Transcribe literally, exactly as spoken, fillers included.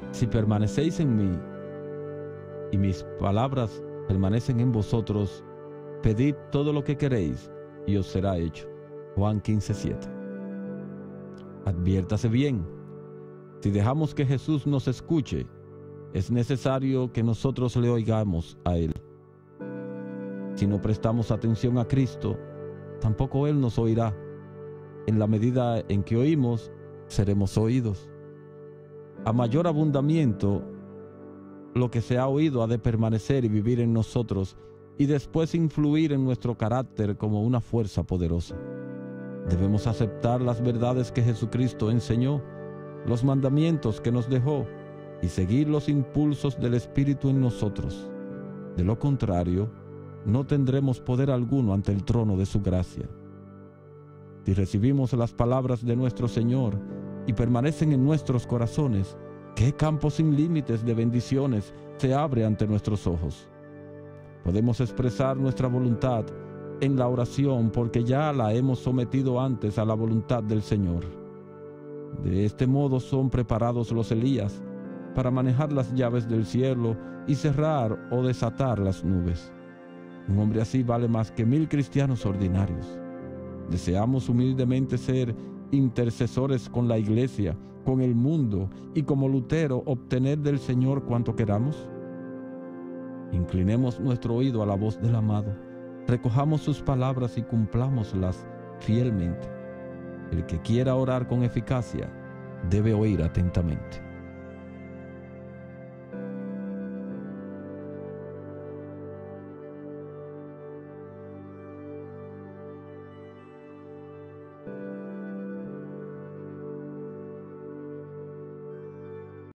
Si permanecéis en mí y mis palabras permanecen en vosotros, pedid todo lo que queréis y os será hecho. Juan quince, siete. Adviértase bien. Si dejamos que Jesús nos escuche, es necesario que nosotros le oigamos a Él. Si no prestamos atención a Cristo, tampoco Él nos oirá. En la medida en que oímos, seremos oídos. A mayor abundamiento, lo que se ha oído ha de permanecer y vivir en nosotros y después influir en nuestro carácter como una fuerza poderosa. Debemos aceptar las verdades que Jesucristo enseñó, los mandamientos que nos dejó y seguir los impulsos del Espíritu en nosotros. De lo contrario, no tendremos poder alguno ante el trono de su gracia. Si recibimos las palabras de nuestro Señor y permanecen en nuestros corazones, ¿qué campo sin límites de bendiciones se abre ante nuestros ojos? Podemos expresar nuestra voluntad en la oración porque ya la hemos sometido antes a la voluntad del Señor. De este modo son preparados los Elías para manejar las llaves del cielo y cerrar o desatar las nubes. Un hombre así vale más que mil cristianos ordinarios. Deseamos humildemente ser intercesores con la iglesia, con el mundo y como Lutero obtener del Señor cuanto queramos. Inclinemos nuestro oído a la voz del amado, recojamos sus palabras y cumplámoslas fielmente. El que quiera orar con eficacia debe oír atentamente.